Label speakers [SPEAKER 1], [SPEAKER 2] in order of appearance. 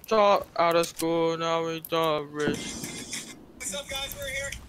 [SPEAKER 1] Dropped out of school, now we don't risk.
[SPEAKER 2] What's up, guys? We're here.